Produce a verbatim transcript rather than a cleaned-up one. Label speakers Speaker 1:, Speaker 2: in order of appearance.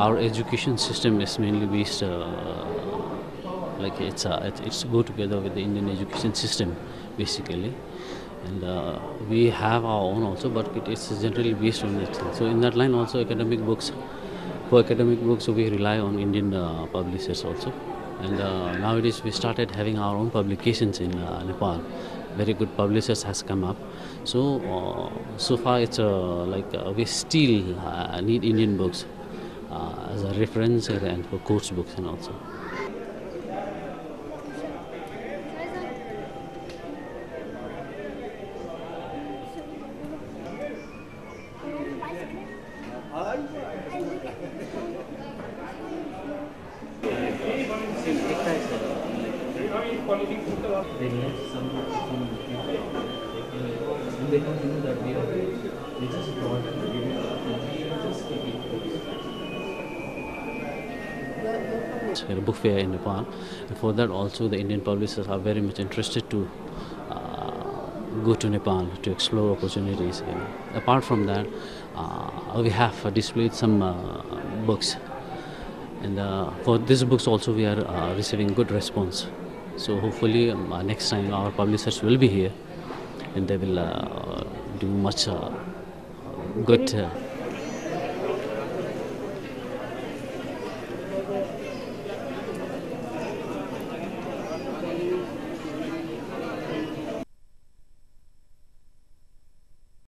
Speaker 1: our education system is mainly based, uh, like it's uh, it, it's go together with the Indian education system, basically. And uh, we have our own also, but it is generally based on it. So in that line also, academic books. For academic books, we rely on Indian uh, publishers also. And uh, nowadays we started having our own publications in uh, Nepal. Very good publishers has come up. So uh, so far it's uh, like uh, we still uh, need Indian books uh, as a reference and for course books and also. A book fair in Nepal, and for that also the Indian publishers are very much interested to uh, go to Nepal to explore opportunities. You know. Apart from that, uh, we have uh, displayed some uh, books, and uh, for these books also we are uh, receiving good response. So hopefully um, uh, next time our publishers will be here, and they will uh, do much uh, good. Uh,